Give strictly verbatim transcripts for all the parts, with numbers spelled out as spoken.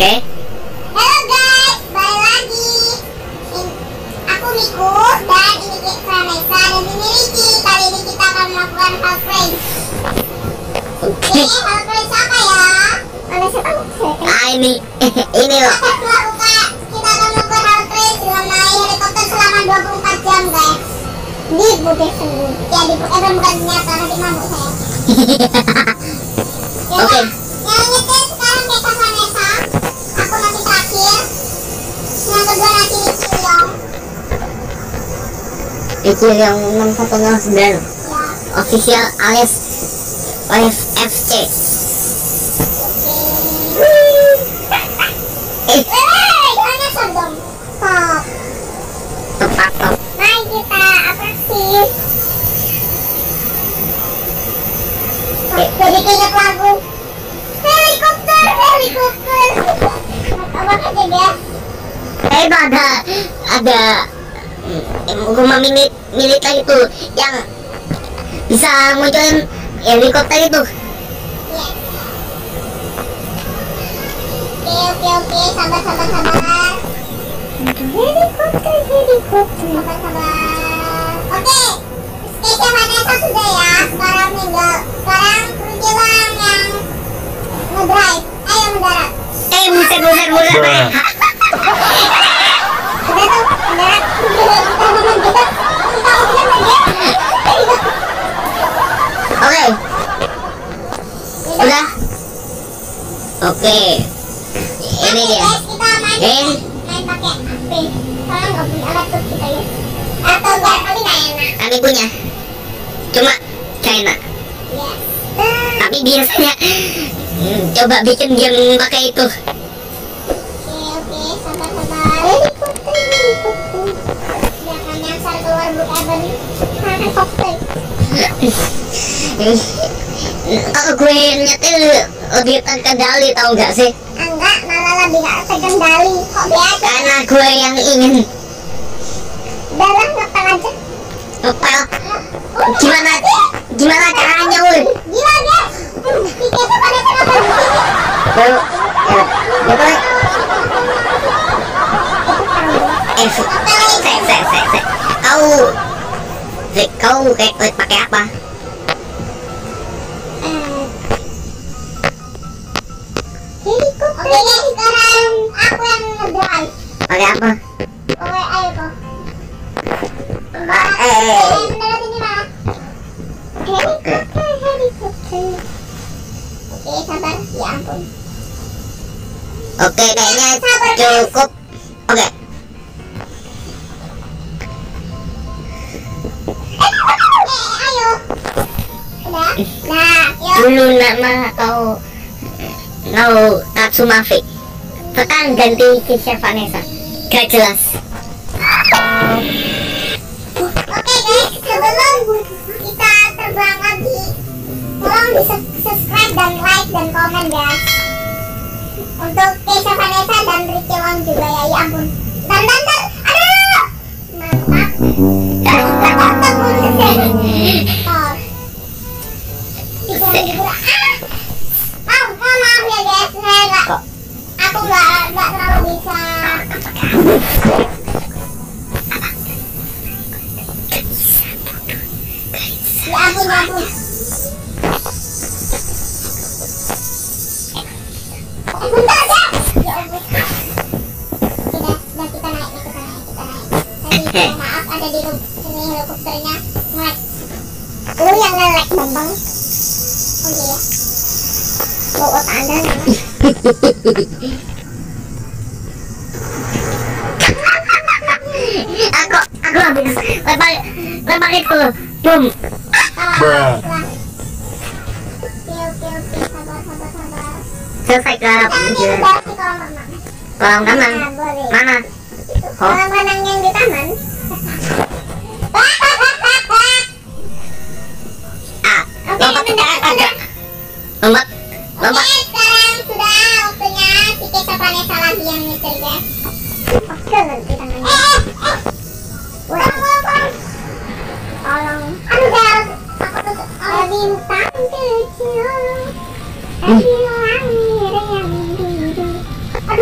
Oke. Halo guys, balik lagi. In- aku Miku dan ini Vanessa dan ini Ricky. Kali ini kita akan melakukan hal prank. Oke. Ini hal prank apa ya? Vanessa tahu? Ah ini ini loh. Kita akan melakukan kita akan melakukan hal prank dengan naik helikopter selama dua puluh empat jam guys. Di bukit sendiri. Ya di bukit eh, bukan nyata nanti mabuk saya. Oke. Yang nyetir sekarang Kesa Vanessa. Aku nanti terakhir. Yang kedua nanti Ricky Leong. Itu yang enam satu nol sembilan Ya. official alias alias F C. Eh, Wey, jangan nyasar dong. Stop. tepat top. Mari kita atraksi. Oke. Jadi keinget lagu helikopter, helikopter. Apa aja guys? Eh itu ada ada rumah milik militer itu yang bisa munculin helikopter itu. Yes. Oke oke oke, sabar sabar sabar. Helikopter helikopter. Sabar sabar. Oke. Keisha Vanessa sudah ya. Sekarang tinggal sekarang Rujilang yang ngedrive. Ayo mendarat. Eh buset buset buset. Bruh. Udah tuh mendarat. Kita ngomong kita. Kita ngomong lagi. Oke. Udah. Oke. Ini dia. Guys, kita main Eh. main pakai H P. Soalnya nggak punya laptop kita ya. Atau barangkali nggak enak. Kami punya. Cuma China. Ya. Tapi biasanya hmm, coba bikin game pakai itu. Oke oke, sabar sabar. Helikopter helikopter. Jangan nyasar keluar Blue Heaven. Helikopter. Kalau gue nyetir lebih terkendali tahu nggak sih? Enggak, malah lebih nggak terkendali. Kok biasa? Karena gue yang ingin Dalam ngepel aja. ngepel. Gimana gimana caranya woi? Gila guys. Tiket pada kenapa di sini? Baru ya, betul. Eh, se se se se se. Kau, se, kau kayak kayak pakai apa? Helikopter. Oke guys, sekarang aku yang ngedrive. Pakai apa? Oke, ayo kok. Ah, eh, eh, Eh, eh. mendarat ini mana? Helikopter, helikopter. Oke, sabar. Ya ampun. Oke, kayaknya cukup. Oke. Oke, ayo. Udah. Nah, yuk. Dulu nama kau Nau Tatsumaki. Sekarang ganti Keisha Vanessa. Gak jelas. Oke guys, sebelum kita terbang lagi, tolong di subscribe dan like dan komen guys. Untuk Keisha Vanessa dan Ricky Wong juga ya, ya ampun. Dan dan dan, aduh, mantap. Mantap mantap banget. Oh, tiga ribu ah. Maaf, maaf maaf ya guys, saya nggak, Kok? aku nggak nggak terlalu bisa. Ya ampun, ya ampun. Eh, bentar ya. Ya ampun. Sudah, sudah kita naik, nih, kita naik, kita naik. Tadi saya maaf ada di ru- sini helikopternya nge-lag. Lu yang nge-lag Bambang. Oh iya. Bawa otak Anda nih. Aku aku habis lempar lempar itu. Boom. Ah, Bruh. lah. Oke, oke, oke. Sabar, sabar, sabar. Selesai ke arah Kita ini penjara. udah di kolam renang. Kolam renang. Nah, boleh. Mana? Kolam renang yang di taman. Ah, Oke, lompat mendarat, agak. mendarat. Lompat. Oke, Lompat. sekarang sudah waktunya si Keisha Vanessa lagi yang nyetir guys. Oke, nanti tangannya. Eh, eh, eh. Pulang, pulang, pulang. Tolong. Aduh, udah. Aku tutup. Oh, bintang kecil. Dari langit yang biru. Aduh,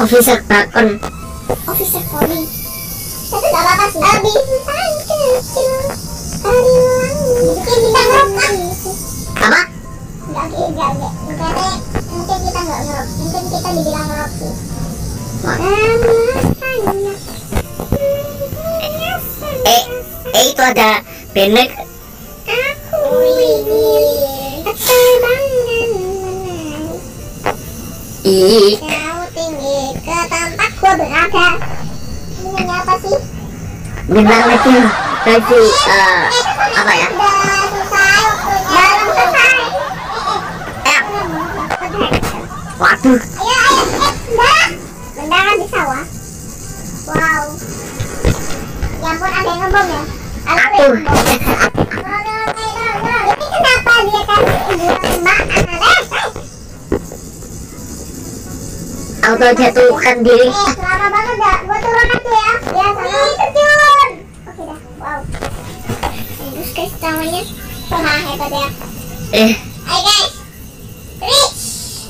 Officer Falcon. Officer Calling. Tapi gak apa-apa sih. Abi sang kecil hari langit. Mungkin kita ngerok kan? Apa? Gak, gak, gak, gak. Mungkin, mungkin kita gak ngerok. Mungkin kita dibilang ngerok sih. Eh, eh itu ada benek. Aku ingin keterangan menarik. Ih, Kau tinggi ke tempat gua berada. Ini apa sih? benar itu kasih eh, apa ya? Udah selesai waktunya. Belum selesai. Eh, waduh, Ayo, ayo, eh, benda. Benda kan di sawah. Wow. Ya ampun, ada yang ngebom ya? Ada yang atuh. ngebom. Ini kenapa dia kasih bulan mbak? Auto jatuhkan diri. Eh, lama banget gak? Gue turun aja ya. Ya, sana. Terjun. Oke dah, wow. Terus guys, namanya. Wah, hebat ya. Eh, Ayo guys. Reach.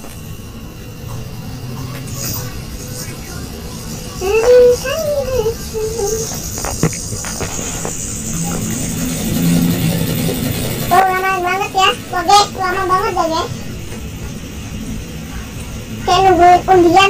Oh, lama banget ya. Wah guys, lama banget ya guys. Kayak nungguin undian.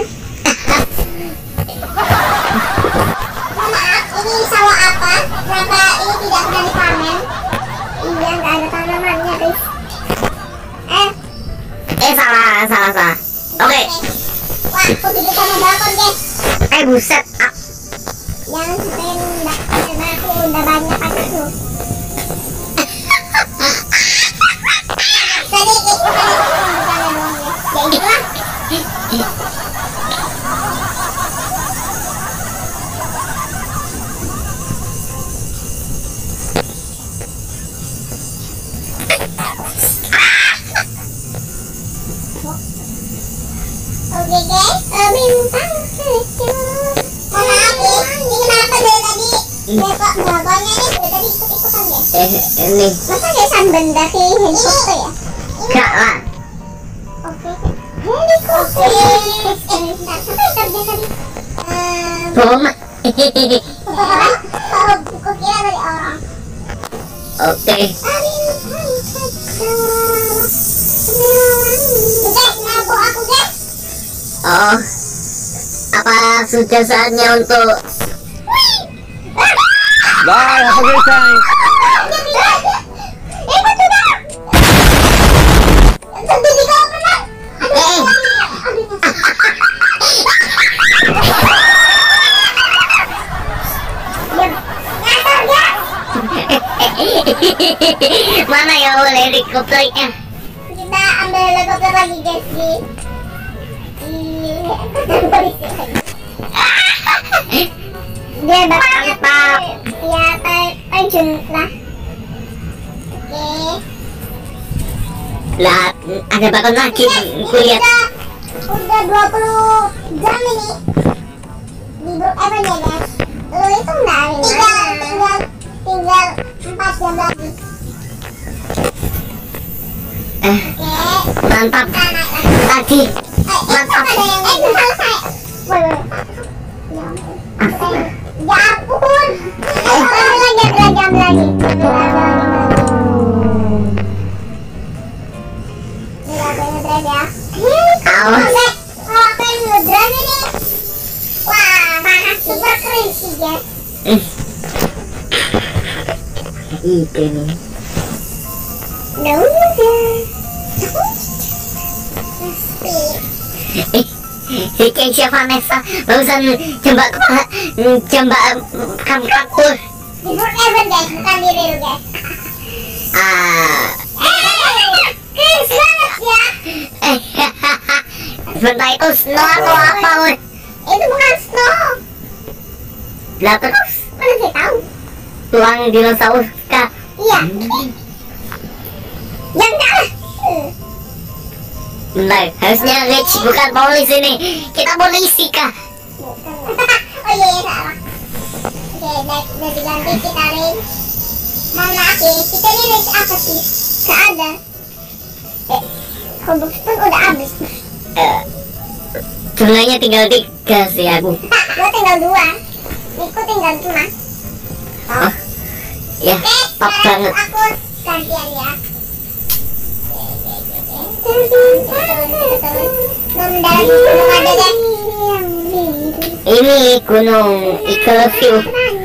Mohon maaf, ini sawah apa? Kenapa ini tidak pernah dipanen? Iya, nggak ada tanamannya guys. Eh, eh salah, salah, salah. Oke, wah, aku duduk sama balkon guys. eh buset. Ah, Jangan sampai ndak, karena aku udah banyak anak lu. Tadi guys, bukan bukan doang guys. Ya itulah. Oke guys, eh, bintang kecil. Mohon maaf nih, ini kenapa dari tadi Bapak bapaknya nih dari tadi ikut-ikutan guys. eh ini Masa desain benda kayak helikopter ya? gak lah. Oke, helikopter. Eh, bentar, siapa yang kerja tadi? Eh, Bom. orang? Oh, aku kira dari orang. Oke. Guys, nabok aku guys. Oh, apa sudah saatnya untuk Bye, have a great time. Eh, betul dah. Terjadi kau pernah? eh Ngasar guys. mana ya helikopternya? Kita ambil helikopter lagi guys di di polisi lagi. Dia bakal Mantap. ya ter- terjun lah. Oke. Lah, ada bakal lagi. Guys, Ku ini lihat. udah udah dua puluh jam ini di grup Evan ya guys. Lu itu nggak ini? Tinggal tinggal tinggal empat jam lagi. Eh, Oke. mantap. Kita naik lagi. Tadi Eh, eh, mantap. ada yang eh, belum selesai. Woi, woi. Ya ampun. Eh, ya ampun. Eh, ambil lagi, ambil lagi, ambil lagi. Ambil lagi, ambil lagi. Gila, gue ngedrive ya. Awas. Guys, kalau aku yang ngedrive ini, wah, panas super keren sih guys. Eh. Itu nih. Ya udah. Eh, si Keisha Vanessa barusan jembak kepala, jembak kam kapur. Di grup Evan guys, bukan di real guys. Ah, Eh, keren banget ya. eh, sebentar itu snow atau apa, woi? Itu bukan snow. Lah terus Mana saya tahu? tulang dinosaurus kah? Iya. Ya enggak lah. Eh, Bentar, harusnya Rich bukan polisi ini. Kita polisi kah? bukan. Oh iya, iya salah. Oke, udah, udah diganti kita range. Mohon maaf ya, kita ini range apa sih? Gak ada. Eh, Cobblestone udah habis. Eh, Tunanya tinggal tiga sih aku. Tak, gue tinggal dua. Niku tinggal cuma. Oh, ya, Oke, top sekarang banget. aku gantian ya. Belum dari belum ada deh. Ini gunung Eagle View.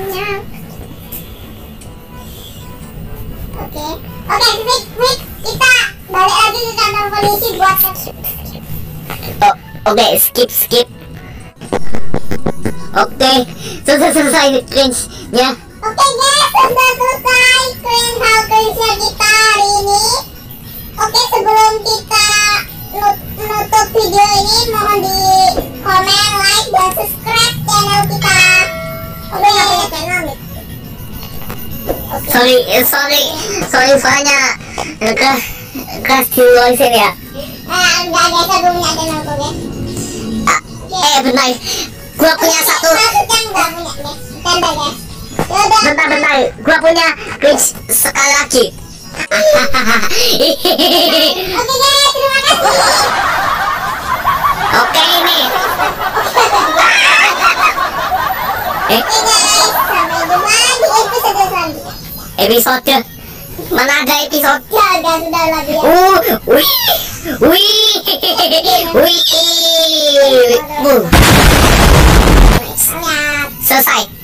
Oke, oke, Fik, Fik, kita balik lagi ke kantor polisi buat Oh, oke, skip skip. Oke, selesai selesai cringe-nya. Oke guys, sudah selesai cringe hal cringe-nya kita hari ini. Oke, sebelum kita nut- nutup video ini, mohon di komen, like, dan subscribe channel kita. Oke, nggak punya channel nih. Oke. Sorry, eh, sorry, sorry soalnya eh, keras keras di luar sini ya. Eh, nggak biasa gue punya channel tuh guys. Ah, eh bentar, gua punya satu. Maksudnya nggak punya guys. Bentar guys. Yaudah. Bentar bentar, gua punya cringe sekali lagi. Oke guys, terima kasih. Oke ini. Eh, Oke guys, sampai jumpa di episode selanjutnya. episode mana ada episode? Ya udah sudah lagi ya. Uh, wih, wih, wih, uh, Lihat. selesai.